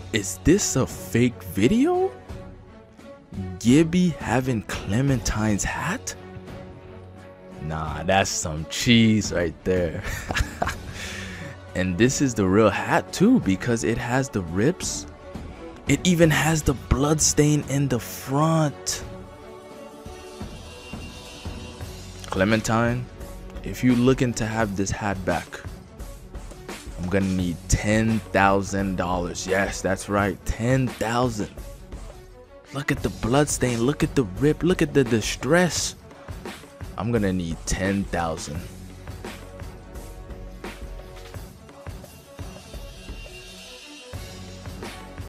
Is this a fake video? Gibby having Clementine's hat? Nah, that's some cheese right there. And this is the real hat too, because it has the rips. It even has the blood stain in the front. Clementine, if you're looking to have this hat back, I'm gonna need $10,000. Yes, that's right, 10,000. Look at the blood stain, look at the rip, look at the distress. I'm gonna need 10,000.